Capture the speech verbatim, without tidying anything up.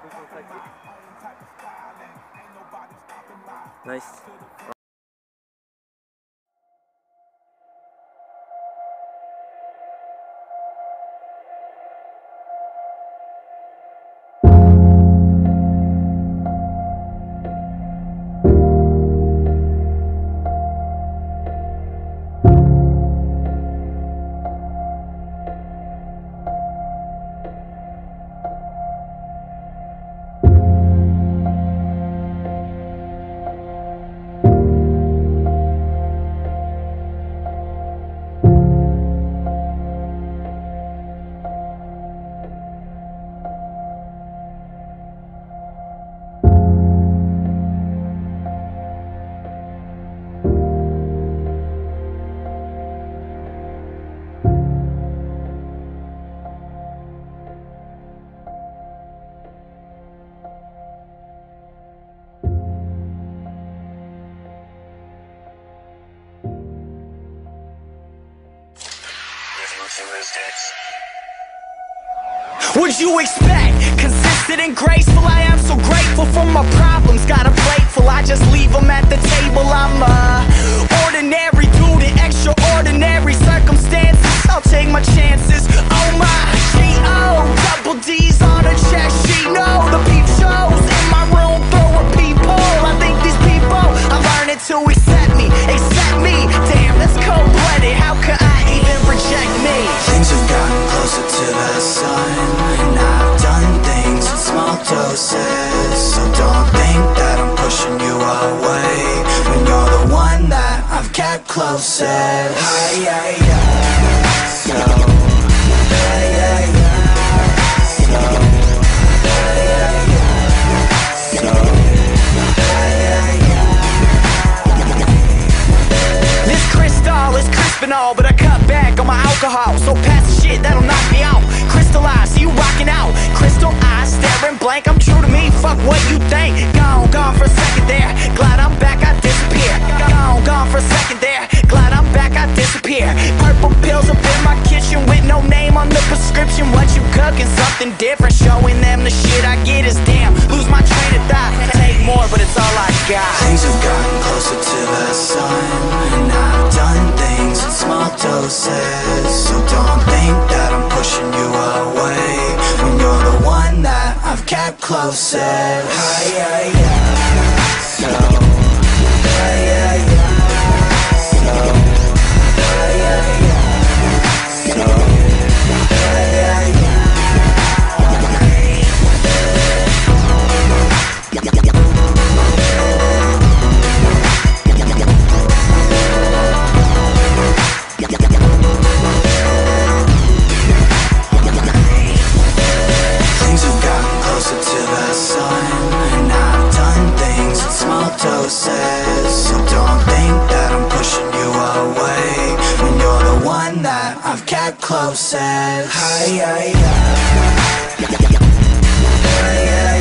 Nice. What'd you expect? Consistent and graceful, I am so grateful for my problems. Got a plate full, I just leave them at the table. I'm uh, ordinary due to extraordinary circumstances. I'll take my chances. Oh my, G O, double D's on a check sheet. No, the peep shows in my room, throw a peephole. I think these people are learning to accept me, accept me. Damn, that's cold-blooded, how could I even reject me? Things have gotten closer to the sun, and I've done things in small doses. So don't think that I'm pushing you away, when you're the one that I've kept closest. Hi, yeah, yeah. So, yeah, yeah, yeah. So, yeah, yeah, yeah. So, yeah, yeah, yeah. This crystal is crisp and all, but I cut back on my alcohol. So pass the shit that'll knock me out. Crystallize, see you rocking out. Crystal eyes, staring blank, I'm true to me, fuck what you think. Gone, gone for a second there. Glad I'm back, I disappear. Gone, gone for a second there. Glad I'm back, I disappear. Purple pills up in my kitchen with no name on the prescription. What you cooking? Something different. Showing them the shit I get is damn. Lose my train of thought. Take more, but it's all I got. Things have gotten closer to the sun, and I've done things in small doses. So don't think that I'm pushing you away, when you're the one that I've kept closest. Hi, yeah, yeah. So, yeah, yeah, yeah. So, yeah, yeah, yeah. So, yeah, yeah, yeah. Things have gotten closer to the sun, and I've done things in small doses. So don't think that I'm pushing you away, when you're the one that I've kept closest. Hi, yeah, yeah. Yeah, yeah,